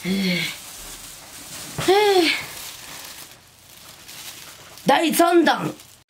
第3弾。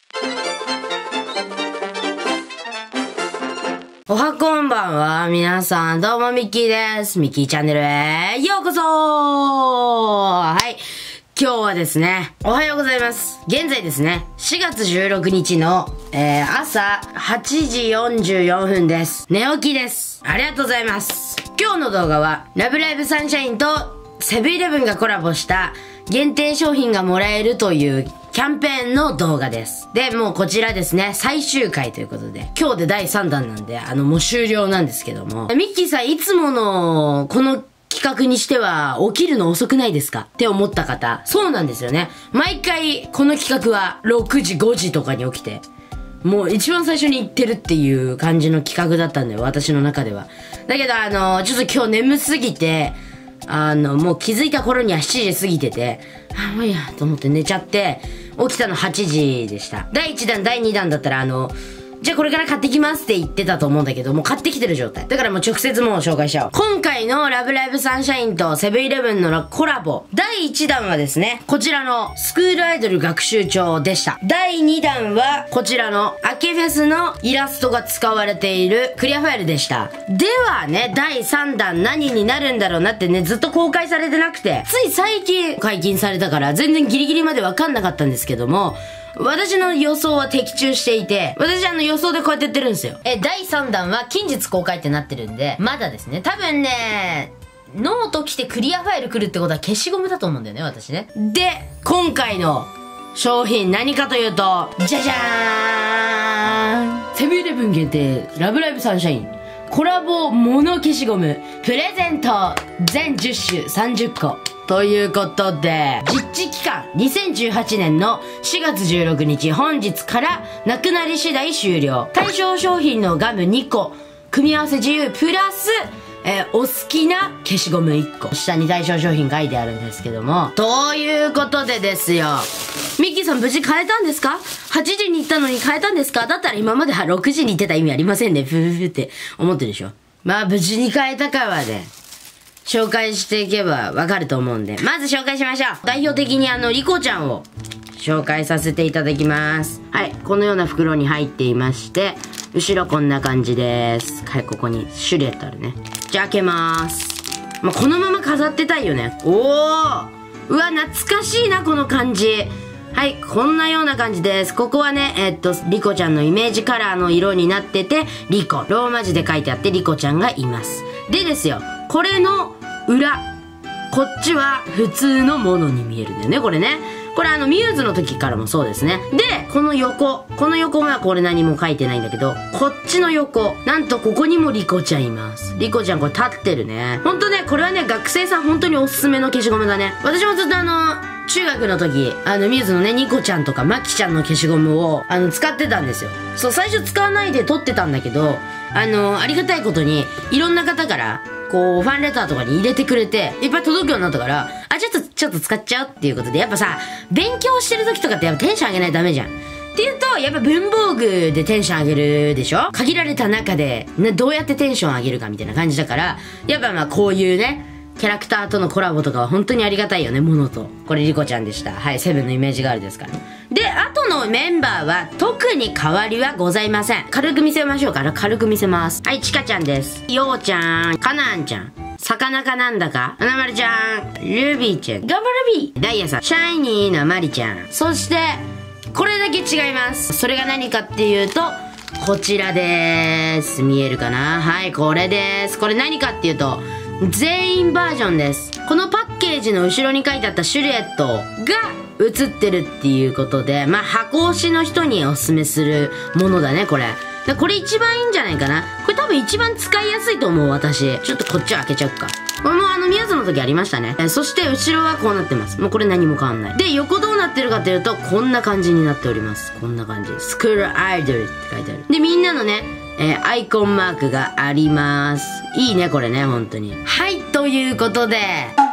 おはこんばんは。皆さん、どうもミッキーです。ミッキーチャンネルへようこそ。はい。今日はですね、おはようございます。現在ですね、4月16日の、朝8時44分です。寝起きです。ありがとうございます。今日の動画は、ラブライブサンシャインとセブンイレブンがコラボした限定商品がもらえるというキャンペーンの動画です。で、もうこちらですね、最終回ということで、今日で第3弾なんで、もう終了なんですけども、ミッキーさんいつもの、この企画にしては、起きるの遅くないですかって思った方、そうなんですよね。毎回、この企画は、6時、5時とかに起きて、もう一番最初に言ってるっていう感じの企画だったんだよ、私の中では。だけど、ちょっと今日眠すぎて、もう気づいた頃には7時過ぎてて、もういいや、と思って寝ちゃって、起きたの8時でした。第1弾、第2弾だったらじゃあこれから買ってきますって言ってたと思うんだけど、もう買ってきてる状態。だからもう直接もう紹介しちゃおう。今回のラブライブサンシャインとセブンイレブンのコラボ。第1弾はですね、こちらのスクールアイドル学習帳でした。第2弾はこちらのアケフェスのイラストが使われているクリアファイルでした。ではね、第3弾何になるんだろうなってね、ずっと公開されてなくて、つい最近解禁されたから全然ギリギリまでわかんなかったんですけども、私の予想は的中していて、私予想でこうやってやってるんですよ。第3弾は近日公開ってなってるんで、まだですね。多分ね、ノート来てクリアファイル来るってことは消しゴムだと思うんだよね、私ね。で、今回の商品何かというと、じゃじゃーん！セブンイレブン限定、ラブライブサンシャイン、コラボモノ消しゴム、プレゼント、全10種30個。ということで、実地期間2018年の4月16日本日からなくなり次第終了。対象商品のガム2個、組み合わせ自由プラス、お好きな消しゴム1個。下に対象商品書いてあるんですけども。ということでですよ。ミッキーさん無事買えたんですか ?8 時に行ったのに買えたんですか？だったら今までは6時に行ってた意味ありませんね。ふふふって思ってるでしょ。まあ無事に買えたかはね、紹介していけばわかると思うんで、まず紹介しましょう。代表的にリコちゃんを紹介させていただきます。はい、このような袋に入っていまして、後ろこんな感じです。はい、ここにシルエットあるね。じゃあ開けます。まあ、このまま飾ってたいよね。おー！うわ、懐かしいな、この感じ。はい、こんなような感じです。ここはね、リコちゃんのイメージカラーの色になってて、リコ。ローマ字で書いてあって、リコちゃんがいます。でですよ、これの裏。こっちは普通のものに見えるんだよね、これね。これミューズの時からもそうですね。で、この横はこれ何も書いてないんだけど、こっちの横。なんとここにもリコちゃんいます。リコちゃんこれ立ってるね。ほんとね、これはね、学生さん本当におすすめの消しゴムだね。私もずっと中学の時、ミューズのね、ニコちゃんとかマキちゃんの消しゴムを、使ってたんですよ。そう、最初使わないで撮ってたんだけど、ありがたいことに、いろんな方から、こう、ファンレターとかに入れてくれて、いっぱい届くようになったから、ちょっと使っちゃうっていうことで、やっぱさ、勉強してる時とかってやっぱテンション上げないとダメじゃん。っていうと、やっぱ文房具でテンション上げるでしょ？限られた中で、ね、どうやってテンション上げるかみたいな感じだから、やっぱまあこういうね、キャラクターとのコラボとかは本当にありがたいよね、ものと。これリコちゃんでした。はい、セブンのイメージガールですから。で、あとのメンバーは特に変わりはございません。軽く見せましょうか。軽く見せます。はい、チカちゃんです。ヨウちゃん、カナンちゃん、魚かなんだか、アナマルちゃん、ルビーちゃん、ガンバルビー、ダイヤさん、シャイニーなマリちゃん。そして、これだけ違います。それが何かっていうと、こちらでーす。見えるかな？はい、これです。これ何かっていうと、全員バージョンです。このパッケージの後ろに書いてあったシルエットが映ってるっていうことで、まあ、箱推しの人におすすめするものだね、これ。これ一番いいんじゃないかな。これ多分一番使いやすいと思う、私。ちょっとこっちを開けちゃうか。これもミューズの時ありましたね。そして後ろはこうなってます。もうこれ何も変わんない。で、横どうなってるかというと、こんな感じになっております。こんな感じ。スクールアイドルって書いてある。で、みんなのね、アイコンマークがあります。いいね、これね、本当に。はい、ということで、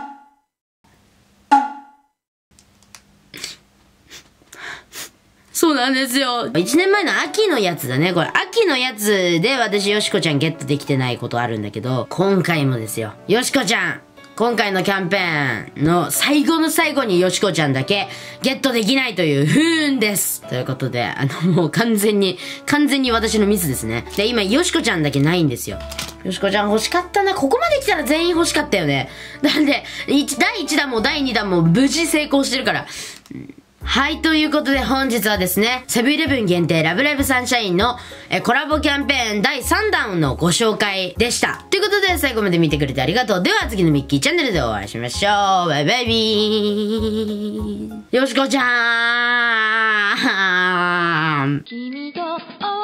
そうなんですよ。1年前の秋のやつだね。これ、秋のやつで私、よしこちゃんゲットできてないことあるんだけど、今回もですよ。よしこちゃん、 今回のキャンペーンの最後の最後によしこちゃんだけゲットできないという不運です。ということで、もう完全に私のミスですね。で、今、よしこちゃんだけないんですよ。よしこちゃん欲しかったな。ここまで来たら全員欲しかったよね。なんで、第1弾も第2弾も無事成功してるから。はい、ということで本日はですね、セブンイレブン限定ラブライブサンシャインのコラボキャンペーン第3弾のご紹介でした。ということで最後まで見てくれてありがとう。では次のミッキーチャンネルでお会いしましょう。バイバイビー。よしこちゃーん。君と